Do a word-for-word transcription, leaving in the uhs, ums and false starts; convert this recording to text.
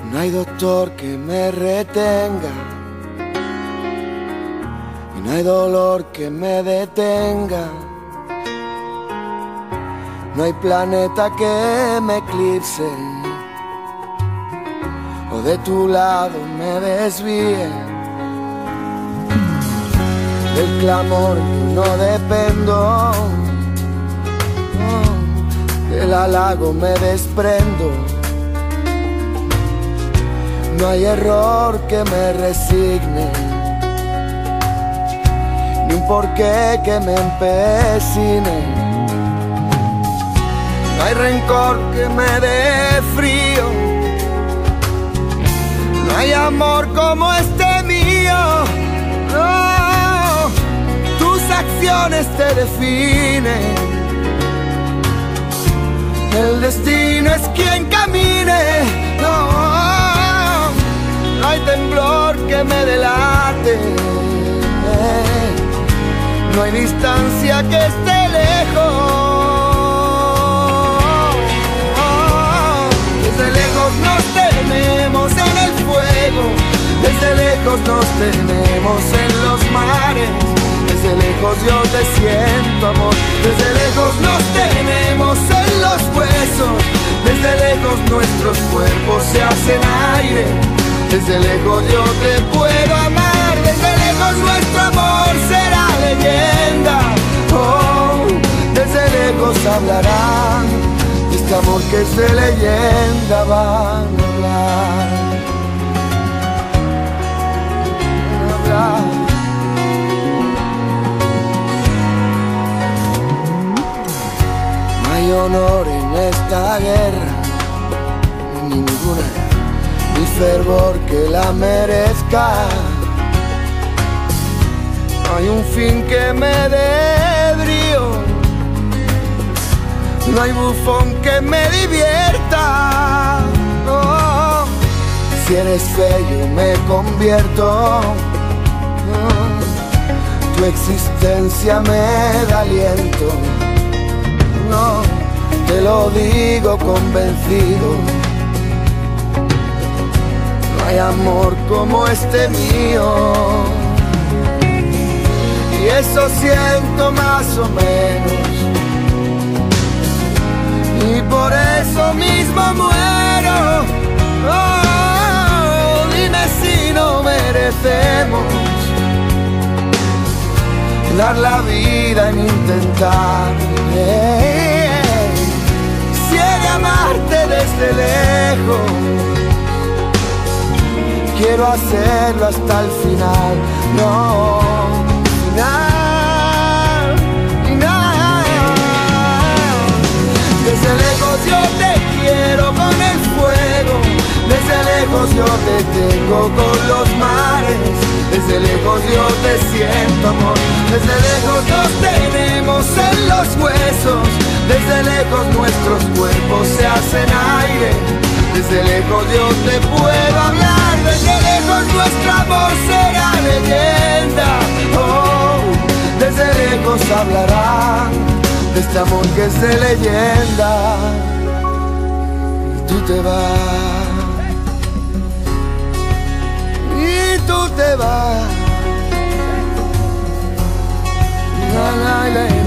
No hay doctor que me retenga y no hay dolor que me detenga. No hay planeta que me eclipse o de tu lado me desvíe. Del clamor no dependo, no, del halago me desprendo. No hay error que me resigne, ni un porqué que me empecine. No hay rencor que me dé frío, no hay amor como este mío. No, tus acciones te definen, el destino es quien camine. No, no hay temblor que me delate, no hay distancia que esté lejos. Desde lejos nos tenemos en el fuego, desde lejos nos tenemos en los mares. Desde lejos yo te siento, amor. Desde lejos nos tenemos en los huesos, desde lejos nuestros cuerpos se hacen aire. Desde lejos yo te puedo amar, desde lejos nuestro amor será leyenda. Oh, desde lejos hablarán, de este amor que es de leyenda van a hablar. Van a hablar. No hay honor en esta guerra, ni ninguna, ni fervor que la merezca. No hay un fin que me dé brío, no hay bufón que me divierta. No, si eres feo me convierto. No, tu existencia me da aliento. No, te lo digo convencido. No hay amor como este mío, y eso siento más o menos, y por eso mismo muero. Oh, dime si no merecemos dar la vida en intentar. Hey, hey, si he de amarte desde lejos, quiero hacerlo hasta el final. No, final, final. Desde lejos yo te quiero con el fuego, desde lejos yo te tengo con los mares. Desde lejos yo te siento, amor. Desde lejos nos tenemos en los huesos, desde lejos nuestros cuerpos se hacen aire. Desde lejos yo te puedo hablar, desde lejos nuestro amor será leyenda. Oh, desde lejos hablarán de este amor que es de leyenda. Y tú te vas, y tú te vas. La, la, la,